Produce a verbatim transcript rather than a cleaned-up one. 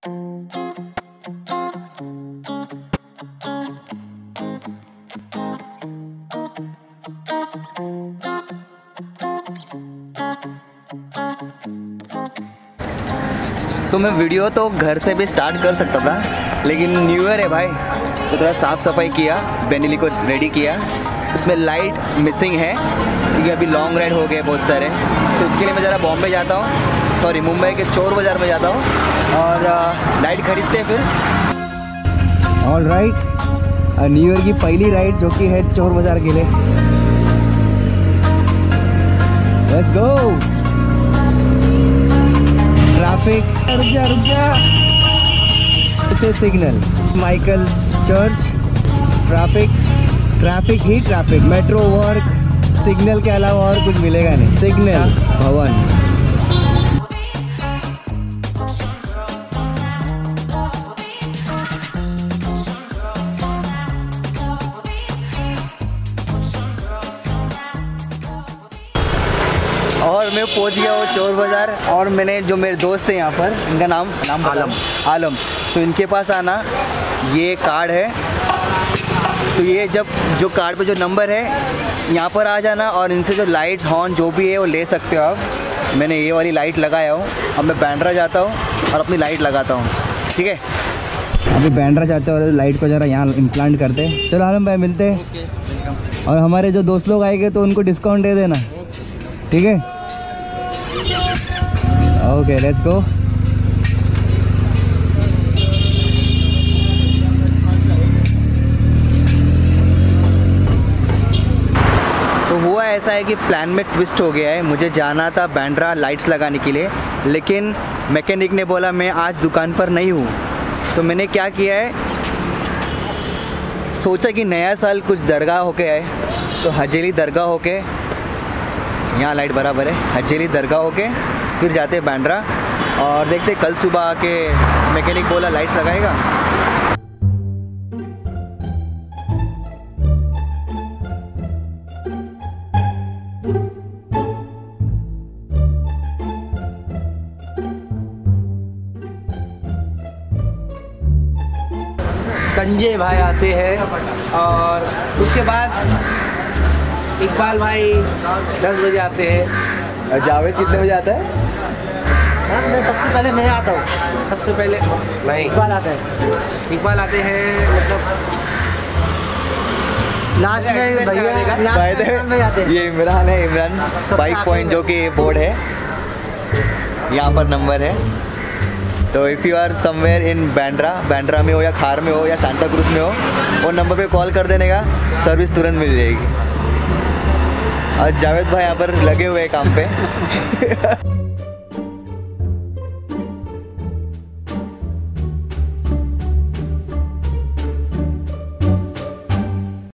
सो so, मैं video तो घर से भी स्टार्ट कर सकता था, लेकिन न्यू ईयर है भाई, तो थोड़ा साफ़ सफाई किया, बेनिली को रेडी किया। उसमें लाइट मिसिंग है क्योंकि अभी लॉन्ग राइड हो गए बहुत सारे, तो उसके लिए मैं ज़रा बॉम्बे जाता हूँ, सॉरी मुंबई के चोर बाज़ार में जाता हूँ और लाइट खरीदते हैं फिर। ऑल राइट, न्यू ईयर की पहली राइड जो कि है चोर बाज़ार के लिए। Let's go. ट्रैफिक, रुक जा रुक जा, इसे signal, Michael church, traffic traffic ही ट्रैफिक, मेट्रो वर्क, सिग्नल के अलावा और कुछ मिलेगा नहीं। सिग्नल भवन। और मैं पहुंच गया हूँ चोर बाज़ार, और मैंने जो मेरे दोस्त हैं यहाँ पर, इनका नाम नाम आलम आलम तो इनके पास आना, ये कार्ड है, तो ये जब जो कार्ड पे जो नंबर है यहाँ पर आ जाना और इनसे जो लाइट्स हॉर्न जो भी है वो ले सकते हो आप। मैंने ये वाली लाइट लगाया हूँ, अब मैं बैंड्रा जाता हूँ और अपनी लाइट लगाता हूँ, ठीक है। अभी बैंड्रा जाते हैं और लाइट को ज़रा यहाँ इम्प्लांट करते हैं। चलो आलम भाई मिलते हैं, और हमारे जो दोस्त लोग आएंगे तो उनको डिस्काउंट दे देना, ठीक है। Okay let's go. तो हुआ ऐसा है कि प्लान में ट्विस्ट हो गया है। मुझे जाना था बैंड्रा लाइट्स लगाने के लिए, लेकिन मैकेनिक ने बोला मैं आज दुकान पर नहीं हूँ। तो मैंने क्या किया है, सोचा कि नया साल कुछ दरगाह होके आए, तो हजेली दरगाह होके, यहाँ लाइट बराबर है, हजेली दरगाह होके फिर जाते हैं बैंड्रा, और देखते कल सुबह आके मैकेनिक बोला लाइट्स लगाएगा। संजय भाई आते हैं, और उसके बाद इकबाल भाई दस बजे आते हैं। और जावेद कितने बजे आता है? हाँ, मैं सबसे पहले मैं आता हूँ, सबसे पहले नहीं इकबाल आता है। इकबाल आते हैं मतलब लास्ट में भैया आते हैं। ये इमरान है, इमरान बाइक पॉइंट जो कि बोर्ड है, यहाँ पर नंबर है। तो if you are somewhere in Bandra, Bandra में हो या खार में हो या सांता क्रूज में हो, वो नंबर पे कॉल कर देने का, सर्विस तुरंत मिल जाएगी। और जावेद भाई यहाँ पर लगे हुए हैं काम पे।